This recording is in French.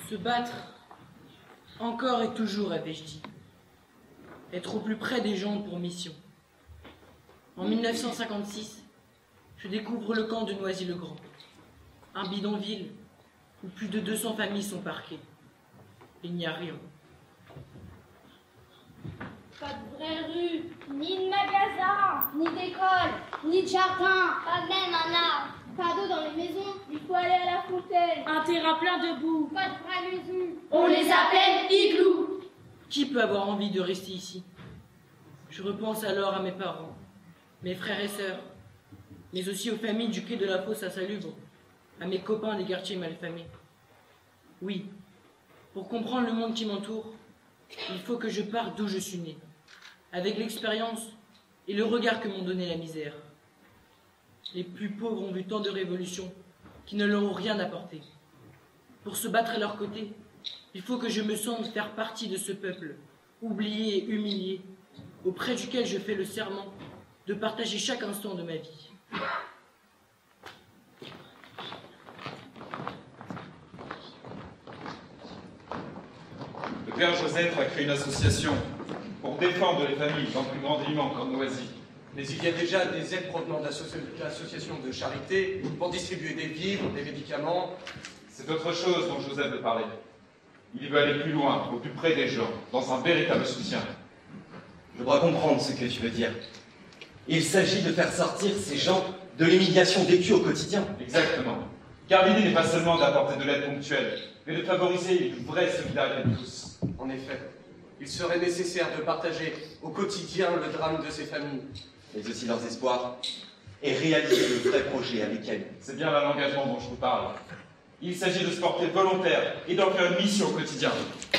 Se battre, encore et toujours, avais-je dit. Être au plus près des gens pour mission. En 1956, je découvre le camp de Noisy-le-Grand, un bidonville où plus de 200 familles sont parquées. Il n'y a rien. Pas de vraie rue, ni de magasin, ni d'école, ni de jardin, pas même un arbre. Pas d'eau dans les maisons, il faut aller à la fontaine. Un terrain plein de boue. Pas de vraies maisons, On les appelle igloos. Qui peut avoir envie de rester ici? Je repense alors à mes parents, mes frères et sœurs, mais aussi aux familles du quai de la Fosse à Salubre, à mes copains des quartiers malfamés. Oui, pour comprendre le monde qui m'entoure, il faut que je parte d'où je suis né, avec l'expérience et le regard que m'ont donné la misère. Les plus pauvres ont vu tant de révolutions qui ne leur ont rien apporté. Pour se battre à leur côté, il faut que je me sente faire partie de ce peuple, oublié et humilié, auprès duquel je fais le serment de partager chaque instant de ma vie. Le père Joseph a créé une association pour défendre les familles dans le plus grand dénuement comme Noisy. Mais il y a déjà des aides provenant d'associations de charité pour distribuer des vivres, des médicaments. C'est autre chose dont Joseph veut parler. Il veut aller plus loin, au plus près des gens, dans un véritable soutien. Je dois comprendre ce que tu veux dire. Il s'agit de faire sortir ces gens de l'humiliation vécue au quotidien. Exactement. Car l'idée n'est pas seulement d'apporter de l'aide ponctuelle, mais de favoriser une vraie solidarité de tous. En effet, il serait nécessaire de partager au quotidien le drame de ces familles. Mais aussi leurs espoirs, et réaliser de vrais projets avec elles. C'est bien là l'engagement dont je vous parle. Il s'agit de se porter volontaire et d'en faire une mission au quotidien.